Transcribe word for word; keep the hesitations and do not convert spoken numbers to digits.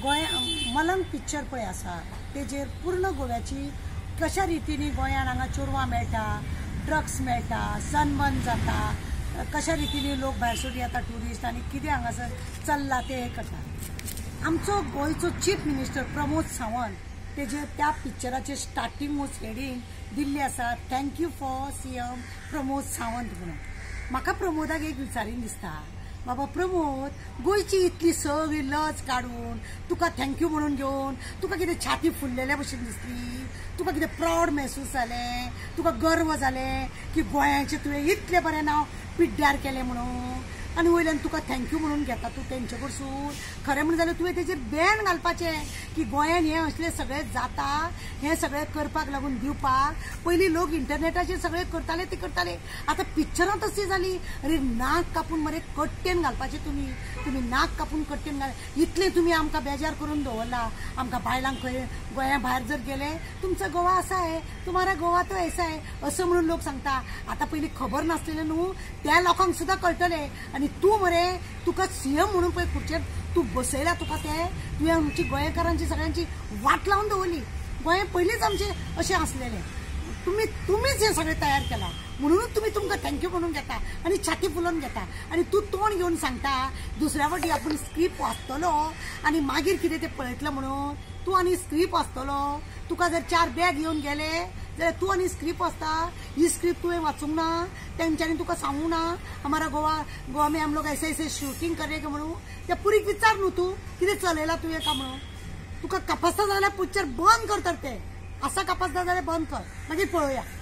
गोंय मलंग picture पळय आसा तेजेर पूर्ण गोव्याची कशा रितीने गोंयान हांगा चोरवां मेळटा, ड्रग्स मेळटा, सनबर्न जाता, कशा रितीने लोक भायरसून येता ट्युरिस्ट आनी कितें हांगासर चल्ला ते करता। आमचो गोंयचो चीफ मिनिस्टर प्रमोद सावंत तेजे त्या पिक्चराचे स्टार्टिंगूच हेडींग दिल्ली आसा, thank you for CM Pramod Sawant म्हणून। म्हाका प्रमोदाक एक विचारीन दिसता, बाबा प्रमोद, गोंयची इतली सगळी लज काढून तुका थँक्यू म्हणून घेवन तुका कितें छाती फुललेल्या भशेन दिसली, तुका कितें प्राउड महसूस जालें, तुका गर्व जालें की गोंयाचें तुवें इतलें बरें नांव पिड्ड्यार केलें म्हणून, आनी वयल्यान तुका थँक्यू म्हणून घेता तूं तेंचे कडसून। खरें म्हणून जाल्यार तुवें तेजेर बॅन घालपाचें की गोंयान हें असलें सगळें जाता, हें सगळें करपाक लागून दिवपाक। पयलीं लोक इंटरनेटाचेर सगळें करताले ते करताले, आतां पिक्चरां तशी जाली। अरे नाक कापून मरे कट्टेन घालपाचें तुमी, तुमी नाक कापून कट्टेन घाल, इतलें तुमी आमकां बेजार करून दवरला। आमकां बायलांक खंय गोंया भायर जर गेले, तुमचा गोवा असा आहे, तुम्हारा गोवा तो ऐसा आहे असं म्हणून लोक सांगता। आतां पयलीं खबर नासलेलें न्हू, त्या लोकांक सुद्दां कळटलें। आनी तूं मरे तुका सीएम म्हणून पळय खुर्चेर तूं बसयला, तुका ते तुवें आमची गोंयकारांची सगळ्यांची वाट लावन दवरली। गोंय पयलींच आमचें अशें आसलेलें, तुम्ही तुम्हीच हें सगळें तयार केलां म्हणूनच तुमी तुमकां थँक्यू म्हणून घेता आनी छाती फुलोवन घेता। आनी तूं तोंड घेवन सांगता दुसऱ्या फावटी आपूण स्क्रिप्ट वाचतलो आनी मागीर कितें तें पळयतलो म्हणून। तूं आनी स्क्रिप्ट वाचतलो, तुका जर चार बॅग घेवन गेले जाल्यार तूं आनी स्क्रिप्ट वाचता, ही स्क्रिप्ट तुवें वाचूंक ना, तेंच्यांनी तुका सांगूंक ना हमारा गोवा गोवा में हम लोग ऐसे ऐसे शूटिंग करेंगे म्हणून। त्या पुरीक विचार न्हू तूं कितें चलयला तुवें का म्हणून। तुका कापासता जाल्यार पिक्चर बंद कर तर ते, असा कापासता जाल्यार बंद कर, मागीर पळोवया।